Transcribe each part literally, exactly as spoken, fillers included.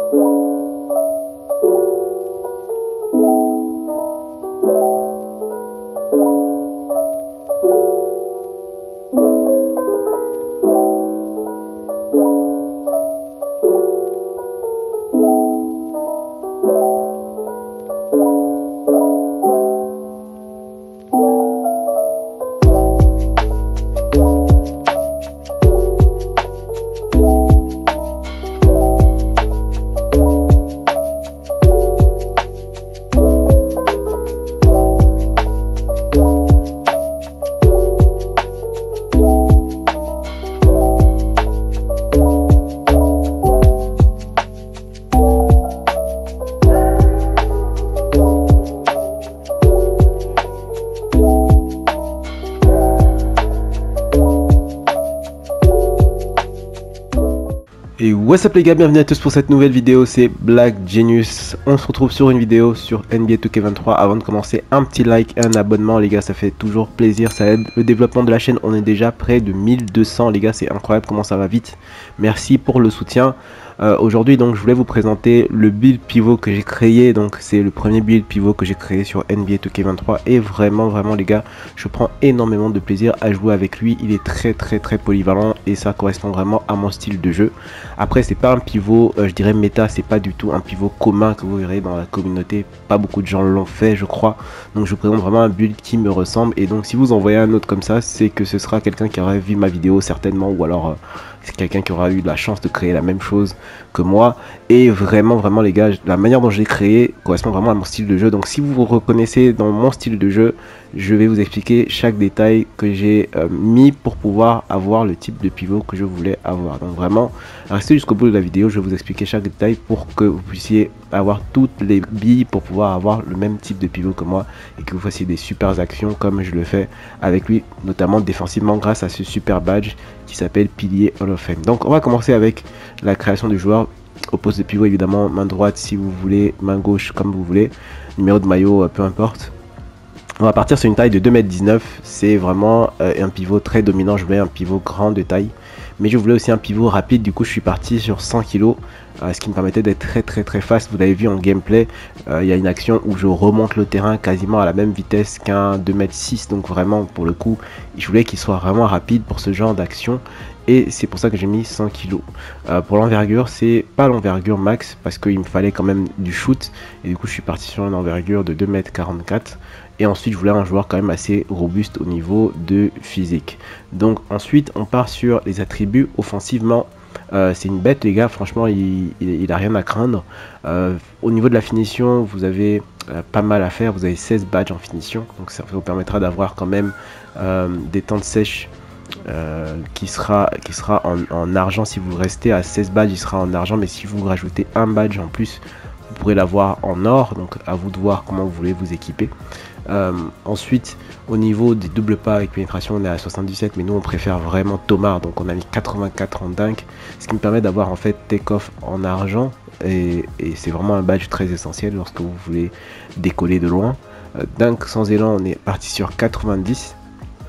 Et what's up les gars, bienvenue à tous pour cette nouvelle vidéo, c'est Black Genius. On se retrouve sur une vidéo sur N B A deux K vingt-trois. Avant de commencer, un petit like, un abonnement les gars, ça fait toujours plaisir, ça aide le développement de la chaîne. On est déjà près de mille deux cents les gars, c'est incroyable comment ça va vite. Merci pour le soutien. Euh, Aujourd'hui donc je voulais vous présenter le build pivot que j'ai créé. Donc c'est le premier build pivot que j'ai créé sur N B A deux K vingt-trois. Et vraiment vraiment les gars, je prends énormément de plaisir à jouer avec lui. Il est très très très polyvalent et ça correspond vraiment à mon style de jeu. Après c'est pas un pivot euh, je dirais méta, c'est pas du tout un pivot commun que vous verrez dans la communauté. Pas beaucoup de gens l'ont fait je crois. Donc je vous présente vraiment un build qui me ressemble. Et donc si vous envoyez un autre comme ça, c'est que ce sera quelqu'un qui aurait vu ma vidéo certainement. Ou alors euh, c'est quelqu'un qui aura eu la chance de créer la même chose que moi. Et vraiment vraiment les gars, la manière dont je l'ai créé correspond vraiment à mon style de jeu. Donc si vous vous reconnaissez dans mon style de jeu, je vais vous expliquer chaque détail que j'ai euh, mis pour pouvoir avoir le type de pivot que je voulais avoir. Donc vraiment restez jusqu'au bout de la vidéo, je vais vous expliquer chaque détail pour que vous puissiez avoir toutes les billes pour pouvoir avoir le même type de pivot que moi et que vous fassiez des super actions comme je le fais avec lui, notamment défensivement grâce à ce super badge qui s'appelle Pilier Hall of Fame. Donc on va commencer avec la création du joueur. Au poste de pivot évidemment, main droite si vous voulez, main gauche comme vous voulez, numéro de maillot peu importe. On va partir sur une taille de deux mètres dix-neuf, c'est vraiment euh, un pivot très dominant. Je voulais un pivot grand de taille, mais je voulais aussi un pivot rapide, du coup je suis parti sur cent kilos, euh, ce qui me permettait d'être très très très fast. Vous l'avez vu en gameplay, euh, il y a une action où je remonte le terrain quasiment à la même vitesse qu'un deux mètres six, donc vraiment pour le coup, je voulais qu'il soit vraiment rapide pour ce genre d'action. Et c'est pour ça que j'ai mis cent kilos. Euh, pour l'envergure, c'est pas l'envergure max parce qu'il me fallait quand même du shoot. Et du coup, je suis parti sur une envergure de deux mètres quarante-quatre. Et ensuite, je voulais un joueur quand même assez robuste au niveau de physique. Donc ensuite, on part sur les attributs offensivement. Euh, c'est une bête les gars, franchement, il, il, il a rien à craindre. Euh, au niveau de la finition, vous avez euh, pas mal à faire. Vous avez seize badges en finition. Donc ça vous permettra d'avoir quand même euh, des temps de sèche. Euh, qui sera, qui sera en, en argent. Si vous restez à seize badges, il sera en argent, mais si vous rajoutez un badge en plus, vous pourrez l'avoir en or. Donc à vous de voir comment vous voulez vous équiper. Euh, ensuite, au niveau des doubles pas avec pénétration, on est à soixante-dix-sept, mais nous on préfère vraiment Thomas, donc on a mis quatre-vingt-quatre en dunk, ce qui me permet d'avoir en fait take-off en argent, et, et c'est vraiment un badge très essentiel lorsque vous voulez décoller de loin. Euh, dunk sans élan, on est parti sur quatre-vingt-dix.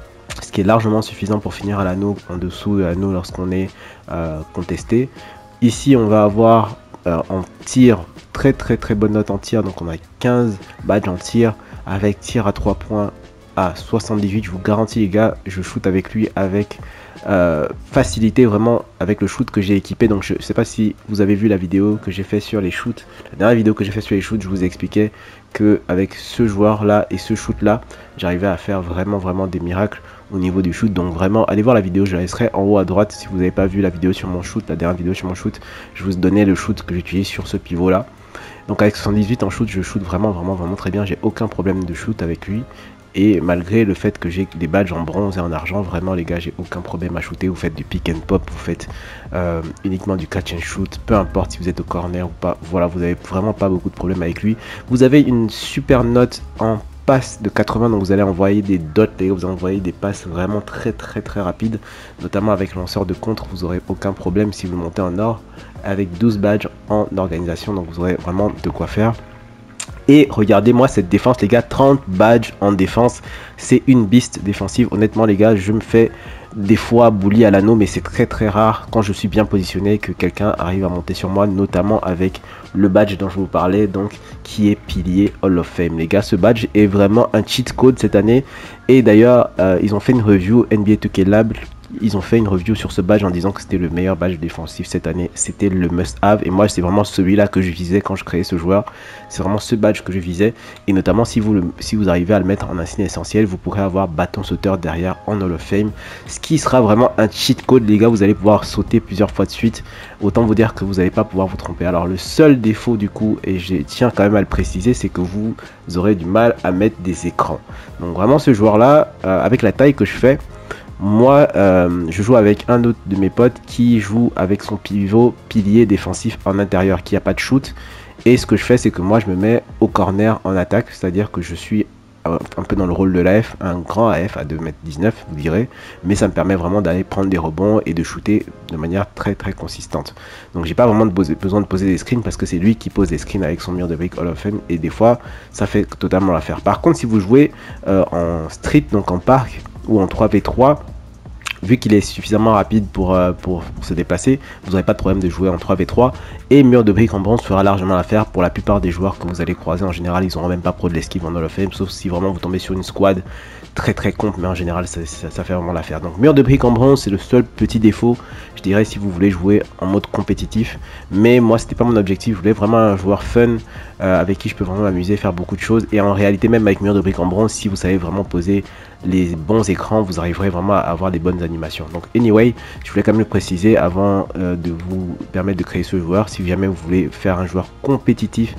Ce qui est largement suffisant pour finir à l'anneau, en dessous de l'anneau lorsqu'on est euh, contesté. Ici on va avoir euh, en tir, très très très bonne note en tir, donc on a quinze badges en tir, avec tir à trois points à soixante-dix-huit. Je vous garantis les gars, je shoot avec lui avec euh, facilité, vraiment avec le shoot que j'ai équipé. Donc je sais pas si vous avez vu la vidéo que j'ai fait sur les shoots, la dernière vidéo que j'ai fait sur les shoots, je vous expliquais que avec ce joueur là et ce shoot là, j'arrivais à faire vraiment vraiment des miracles au niveau du shoot. Donc vraiment allez voir la vidéo, je la laisserai en haut à droite si vous n'avez pas vu la vidéo sur mon shoot, la dernière vidéo sur mon shoot, je vous donnais le shoot que j'utilise sur ce pivot là. Donc avec soixante-dix-huit en shoot, je shoot vraiment vraiment vraiment très bien, j'ai aucun problème de shoot avec lui. Et malgré le fait que j'ai des badges en bronze et en argent, vraiment les gars, j'ai aucun problème à shooter. Vous faites du pick and pop, vous faites euh, uniquement du catch and shoot, peu importe si vous êtes au corner ou pas, voilà, vous avez vraiment pas beaucoup de problèmes avec lui. Vous avez une super note en passe de quatre-vingts, donc vous allez envoyer des dots, les gars, vous envoyez des passes vraiment très très très rapides, notamment avec lanceur de contre, vous aurez aucun problème si vous montez en or, avec douze badges en organisation, donc vous aurez vraiment de quoi faire. Et regardez moi cette défense les gars, trente badges en défense, c'est une beast défensive. Honnêtement les gars, je me fais des fois bully à l'anneau, mais c'est très très rare quand je suis bien positionné que quelqu'un arrive à monter sur moi, notamment avec le badge dont je vous parlais, donc qui est pilier Hall of Fame. Les gars, ce badge est vraiment un cheat code cette année, et d'ailleurs euh, ils ont fait une review N B A deux K Lab. Ils ont fait une review sur ce badge en disant que c'était le meilleur badge défensif cette année. C'était le must-have. Et moi, c'est vraiment celui-là que je visais quand je créais ce joueur. C'est vraiment ce badge que je visais. Et notamment, si vous, le, si vous arrivez à le mettre en insigne essentiel, vous pourrez avoir bâton sauteur derrière en Hall of Fame. Ce qui sera vraiment un cheat code, les gars. Vous allez pouvoir sauter plusieurs fois de suite. Autant vous dire que vous n'allez pas pouvoir vous tromper. Alors, le seul défaut du coup, et je tiens quand même à le préciser, c'est que vous aurez du mal à mettre des écrans. Donc vraiment, ce joueur-là, euh, avec la taille que je fais, moi, euh, je joue avec un autre de mes potes qui joue avec son pivot pilier défensif en intérieur, qui n'a pas de shoot. Et ce que je fais, c'est que moi, je me mets au corner en attaque, c'est-à-dire que je suis un peu dans le rôle de l'A F, un grand A F à deux mètres dix-neuf, vous direz. Mais ça me permet vraiment d'aller prendre des rebonds et de shooter de manière très très consistante. Donc, j'ai pas vraiment de poser, besoin de poser des screens parce que c'est lui qui pose des screens avec son mur de briques Hall of Fame. Et des fois, ça fait totalement l'affaire. Par contre, si vous jouez euh, en street, donc en parc, ou en trois v trois, vu qu'il est suffisamment rapide pour, euh, pour, pour se déplacer, vous n'aurez pas de problème de jouer en trois v trois. Et mur de briques en bronze fera largement l'affaire pour la plupart des joueurs que vous allez croiser. En général, ils n'auront même pas pro de l'esquive en Hall of Fame, sauf si vraiment vous tombez sur une squad très très comp, mais en général, ça, ça, ça fait vraiment l'affaire. Donc mur de briques en bronze, c'est le seul petit défaut, je dirais, si vous voulez jouer en mode compétitif. Mais moi, c'était pas mon objectif, je voulais vraiment un joueur fun, euh, avec qui je peux vraiment m'amuser, faire beaucoup de choses. Et en réalité, même avec mur de briques en bronze, si vous savez vraiment poser les bons écrans, vous arriverez vraiment à avoir les bonnes animations. Donc anyway, je voulais quand même le préciser avant euh, de vous permettre de créer ce joueur. Si jamais vous voulez faire un joueur compétitif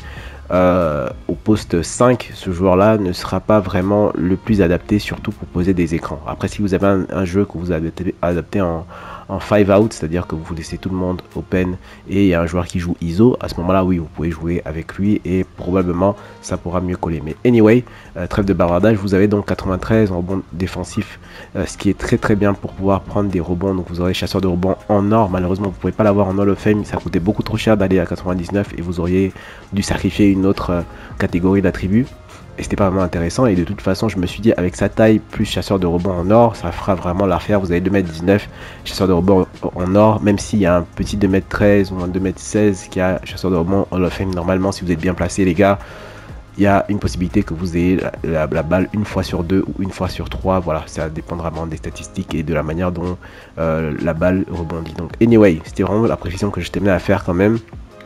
euh, au poste cinq, ce joueur là ne sera pas vraiment le plus adapté, surtout pour poser des écrans. Après, si vous avez un, un jeu que vous avez adapté en en five out, c'est à dire que vous laissez tout le monde open et il y a un joueur qui joue I S O, à ce moment là oui, vous pouvez jouer avec lui et probablement ça pourra mieux coller. Mais anyway, euh, trêve de bavardage, vous avez donc quatre-vingt-treize en rebond défensif, euh, ce qui est très très bien pour pouvoir prendre des rebonds. Donc vous aurez chasseur de rebonds en or. Malheureusement, vous ne pouvez pas l'avoir en Hall of Fame, ça coûtait beaucoup trop cher d'aller à quatre-vingt-dix-neuf et vous auriez dû sacrifier une autre euh, catégorie d'attributs. Et c'était pas vraiment intéressant, et de toute façon je me suis dit avec sa taille plus chasseur de rebond en or, ça fera vraiment l'affaire. Vous avez deux mètres dix-neuf, chasseur de rebond en or, même s'il y a un petit deux mètres treize ou un deux mètres seize qui a chasseur de rebond en Hall of Fame. Normalement, si vous êtes bien placé les gars, il y a une possibilité que vous ayez la, la, la balle une fois sur deux ou une fois sur trois. Voilà, ça dépendra vraiment des statistiques et de la manière dont euh, la balle rebondit. Donc anyway, c'était vraiment la précision que je t'aimais à faire quand même.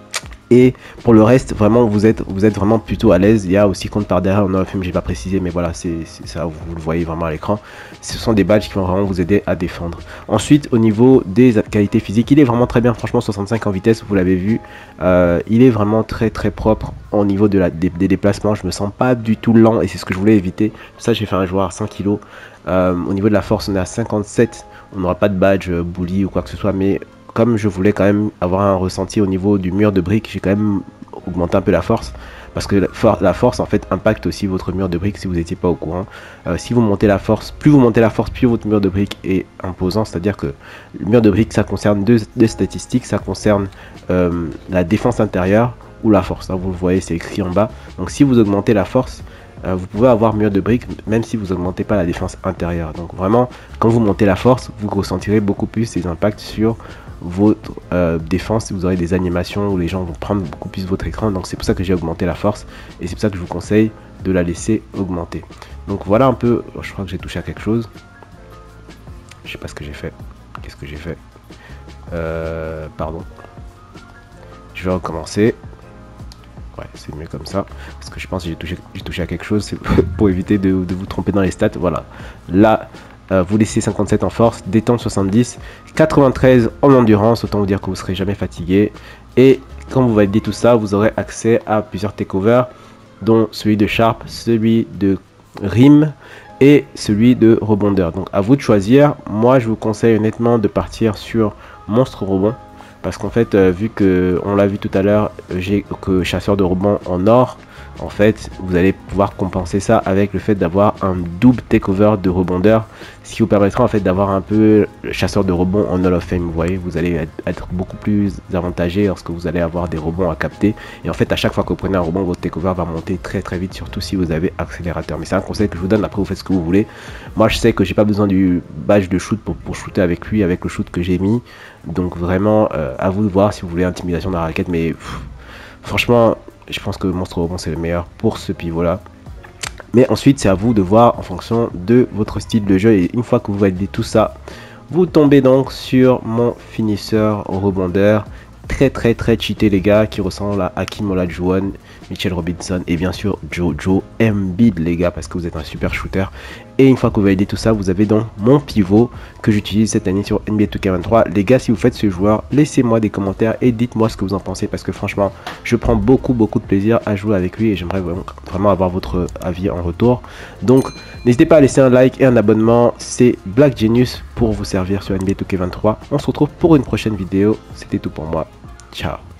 Et pour le reste, vraiment, vous êtes, vous êtes vraiment plutôt à l'aise. Il y a aussi compte par derrière, en Hall of Fame, j'ai pas précisé, mais voilà, c'est ça, vous, vous le voyez vraiment à l'écran. Ce sont des badges qui vont vraiment vous aider à défendre. Ensuite, au niveau des qualités physiques, il est vraiment très bien. Franchement, soixante-cinq en vitesse, vous l'avez vu. Euh, il est vraiment très très propre au niveau de la, des, des déplacements. Je me sens pas du tout lent et c'est ce que je voulais éviter. Pour ça, j'ai fait un joueur à cent kilos. Euh, au niveau de la force, on est à cinquante-sept. On n'aura pas de badge euh, bully ou quoi que ce soit, mais comme je voulais quand même avoir un ressenti au niveau du mur de briques, j'ai quand même augmenté un peu la force. Parce que la force en fait impacte aussi votre mur de briques si vous n'étiez pas au courant. Euh, si vous montez la force, plus vous montez la force, plus votre mur de briques est imposant. C'est-à-dire que le mur de briques, ça concerne deux, deux statistiques. Ça concerne euh, la défense intérieure ou la force. Là, vous le voyez, c'est écrit en bas. Donc si vous augmentez la force, Euh, vous pouvez avoir mur de briques même si vous augmentez pas la défense intérieure. Donc vraiment, quand vous montez la force, vous ressentirez beaucoup plus ces impacts sur votre euh, défense. Vous aurez des animations où les gens vont prendre beaucoup plus votre écran. Donc c'est pour ça que j'ai augmenté la force et c'est pour ça que je vous conseille de la laisser augmenter. Donc voilà un peu. Je crois que j'ai touché à quelque chose. Je sais pas ce que j'ai fait. Qu'est-ce que j'ai fait euh, Pardon. Je vais recommencer. Ouais, c'est mieux comme ça, parce que je pense que j'ai touché, j'ai touché à quelque chose, c'est pour éviter de, de vous tromper dans les stats. Voilà, là, euh, vous laissez cinquante-sept en force, détente soixante-dix, quatre-vingt-treize en endurance, autant vous dire que vous ne serez jamais fatigué. Et quand vous validez tout ça, vous aurez accès à plusieurs takeovers, dont celui de Sharp, celui de Rim et celui de Rebondeur. Donc à vous de choisir. Moi, je vous conseille honnêtement de partir sur Monstre Rebond. Parce qu'en fait, euh, vu que on l'a vu tout à l'heure, j'ai que chasseur de rebond en or, en fait vous allez pouvoir compenser ça avec le fait d'avoir un double takeover de rebondeur, ce qui vous permettra en fait d'avoir un peu le chasseur de rebond en Hall of Fame. Vous voyez, vous allez être beaucoup plus avantagé lorsque vous allez avoir des rebonds à capter, et en fait à chaque fois que vous prenez un rebond, votre takeover va monter très très vite, surtout si vous avez accélérateur. Mais c'est un conseil que je vous donne, après vous faites ce que vous voulez. Moi je sais que j'ai pas besoin du badge de shoot pour, pour shooter avec lui, avec le shoot que j'ai mis, donc vraiment euh, à vous de voir si vous voulez intimidation dans la raquette. Mais pff, franchement je pense que Monstre Rebond c'est le meilleur pour ce pivot là. Mais ensuite c'est à vous de voir en fonction de votre style de jeu, et une fois que vous validez tout ça, vous tombez donc sur mon finisseur rebondeur très très très cheaté les gars, qui ressemble à Hakeem Olajuwon, Mitchell Robinson et bien sûr Jojo Embiid les gars, parce que vous êtes un super shooter. Et une fois que vous validez tout ça, vous avez donc mon pivot que j'utilise cette année sur N B A deux K vingt-trois. Les gars, si vous faites ce joueur, laissez-moi des commentaires et dites-moi ce que vous en pensez, parce que franchement je prends beaucoup beaucoup de plaisir à jouer avec lui, et j'aimerais vraiment avoir votre avis en retour. Donc n'hésitez pas à laisser un like et un abonnement. C'est Black Genius pour vous servir sur N B A deux K vingt-trois. On se retrouve pour une prochaine vidéo. C'était tout pour moi. Ciao.